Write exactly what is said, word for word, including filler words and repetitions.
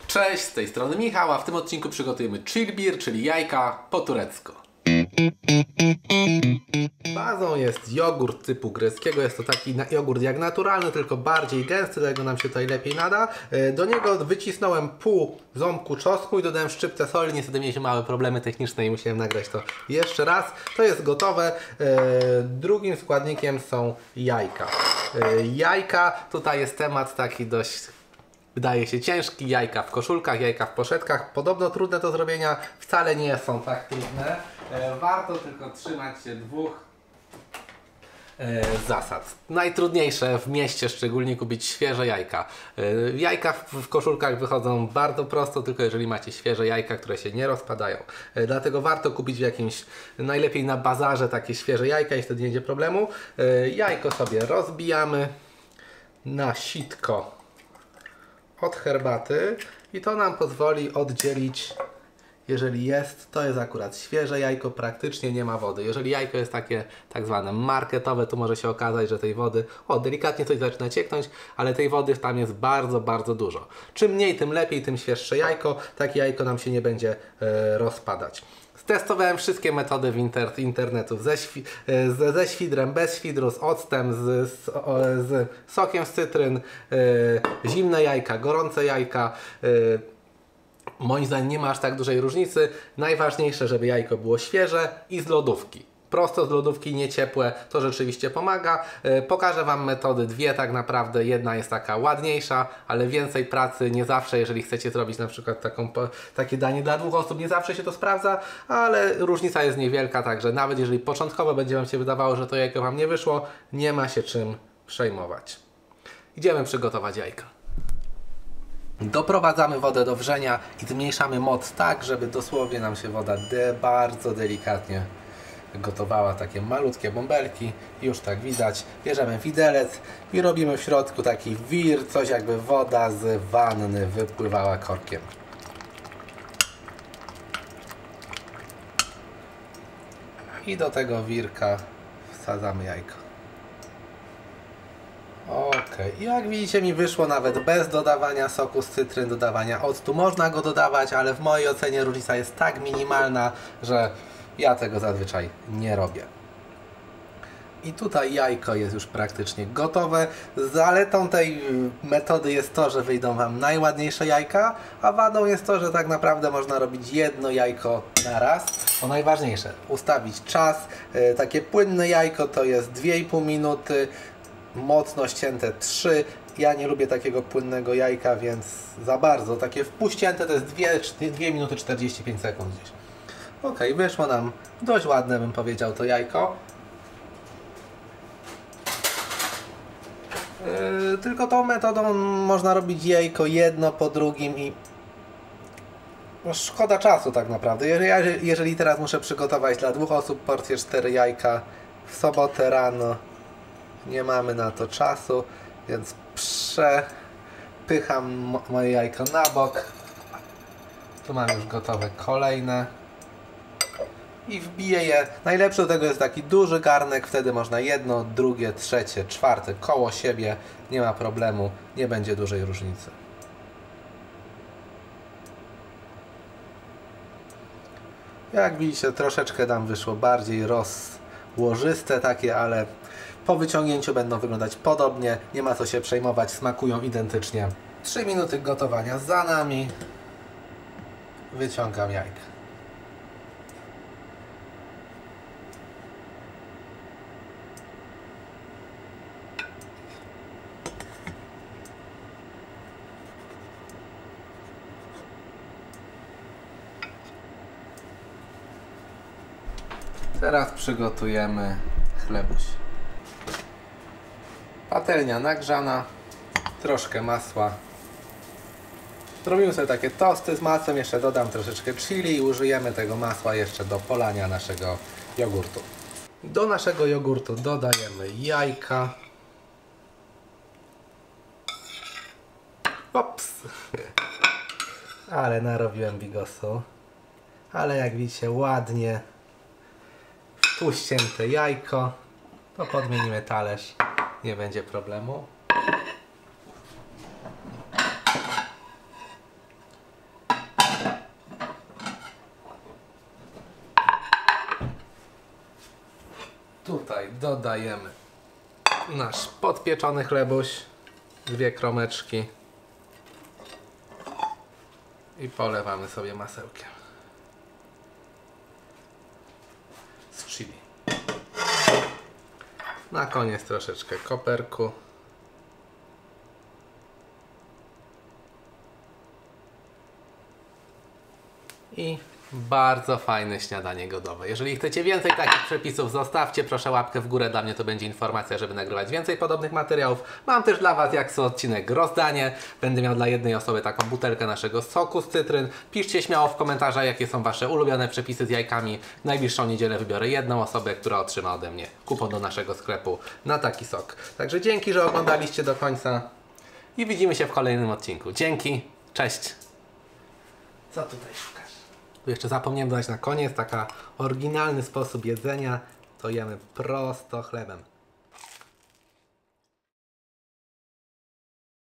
Cześć, z tej strony Michał, a w tym odcinku przygotujemy chilbir, czyli jajka po turecku. Bazą jest jogurt typu greckiego, jest to taki jogurt jak naturalny, tylko bardziej gęsty, dlatego nam się tutaj lepiej nada. Do niego wycisnąłem pół ząbku czosnku i dodałem szczyptę soli, niestety mieliśmy małe problemy techniczne i musiałem nagrać to jeszcze raz. To jest gotowe. Drugim składnikiem są jajka. Jajka, tutaj jest temat taki dość... Wydaje się ciężki, jajka w koszulkach, jajka w poszetkach. Podobno trudne do zrobienia, wcale nie są tak trudne. E, warto tylko trzymać się dwóch e, zasad. Najtrudniejsze w mieście szczególnie kupić świeże jajka. E, jajka w, w koszulkach wychodzą bardzo prosto, tylko jeżeli macie świeże jajka, które się nie rozpadają. E, dlatego warto kupić w jakimś, najlepiej na bazarze, takie świeże jajka i wtedy nie będzie problemu. E, jajko sobie rozbijamy na sitko od herbaty i to nam pozwoli oddzielić, jeżeli jest, to jest akurat świeże jajko, praktycznie nie ma wody. Jeżeli jajko jest takie tak zwane marketowe, to może się okazać, że tej wody, o delikatnie coś zaczyna cieknąć, ale tej wody tam jest bardzo, bardzo dużo. Czym mniej, tym lepiej, tym świeższe jajko, takie jajko nam się nie będzie e, rozpadać. Testowałem wszystkie metody w inter, internetu, ze, świ, ze, ze świdrem, bez świdru, z octem, z, z, z sokiem z cytryn, yy, zimne jajka, gorące jajka. Yy, moim zdaniem nie ma aż tak dużej różnicy. Najważniejsze, żeby jajko było świeże i z lodówki. Prosto z lodówki, nie ciepłe, to rzeczywiście pomaga. Yy, pokażę Wam metody dwie tak naprawdę. Jedna jest taka ładniejsza, ale więcej pracy. Nie zawsze, jeżeli chcecie zrobić na przykład taką, takie danie dla dwóch osób, nie zawsze się to sprawdza, ale różnica jest niewielka, także nawet jeżeli początkowo będzie Wam się wydawało, że to jajko Wam nie wyszło, nie ma się czym przejmować. Idziemy przygotować jajka. Doprowadzamy wodę do wrzenia i zmniejszamy moc tak, żeby dosłownie nam się woda de bardzo delikatnie gotowała, takie malutkie bąbelki, już tak widać. Bierzemy widelec i robimy w środku taki wir, coś jakby woda z wanny wypływała korkiem. I do tego wirka wsadzamy jajko. Ok, i jak widzicie mi wyszło nawet bez dodawania soku z cytryn, dodawania octu. Można go dodawać, ale w mojej ocenie różnica jest tak minimalna, że ja tego zazwyczaj nie robię. I tutaj jajko jest już praktycznie gotowe. Zaletą tej metody jest to, że wyjdą Wam najładniejsze jajka, a wadą jest to, że tak naprawdę można robić jedno jajko na raz. O najważniejsze, ustawić czas. Takie płynne jajko to jest dwie i pół minuty, mocno ścięte trzy. Ja nie lubię takiego płynnego jajka, więc za bardzo. Takie wpuścięte to jest dwie minuty czterdzieści pięć sekund gdzieś. Ok, wyszło nam dość ładne, bym powiedział, to jajko. Yy, tylko tą metodą można robić jajko jedno po drugim i no, szkoda czasu tak naprawdę. Jeżeli, jeżeli teraz muszę przygotować dla dwóch osób porcję cztery jajka w sobotę rano, nie mamy na to czasu, więc przepycham moje jajko na bok. Tu mam już gotowe kolejne. I wbiję je. Najlepszy do tego jest taki duży garnek, wtedy można jedno, drugie, trzecie, czwarte koło siebie. Nie ma problemu, nie będzie dużej różnicy. Jak widzicie, troszeczkę nam wyszło bardziej rozłożyste takie, ale po wyciągnięciu będą wyglądać podobnie. Nie ma co się przejmować, smakują identycznie. trzy minuty gotowania za nami. Wyciągam jajka. Teraz przygotujemy chlebuś. Patelnia nagrzana, troszkę masła. Zrobimy sobie takie tosty z masłem, jeszcze dodam troszeczkę chili i użyjemy tego masła jeszcze do polania naszego jogurtu. Do naszego jogurtu dodajemy jajka. Ops! Ale narobiłem bigosu. Ale jak widzicie, ładnie tu ścięte jajko. To podmienimy talerz, nie będzie problemu. dodajemy nasz podpieczony chlebuś, dwie kromeczki i polewamy sobie masełkiem z chili. Na koniec troszeczkę koperku. I bardzo fajne śniadanie godowe. Jeżeli chcecie więcej takich przepisów, zostawcie proszę łapkę w górę. Dla mnie to będzie informacja, żeby nagrywać więcej podobnych materiałów. Mam też dla Was, jak co odcinek, rozdanie. Będę miał dla jednej osoby taką butelkę naszego soku z cytryn. Piszcie śmiało w komentarzach, jakie są Wasze ulubione przepisy z jajkami. W najbliższą niedzielę wybiorę jedną osobę, która otrzyma ode mnie kupon do naszego sklepu na taki sok. Także dzięki, że oglądaliście do końca i widzimy się w kolejnym odcinku. Dzięki, cześć. Co tutaj szukasz? Tu jeszcze zapomniałem dodać na koniec, taka oryginalny sposób jedzenia, to jemy prosto chlebem.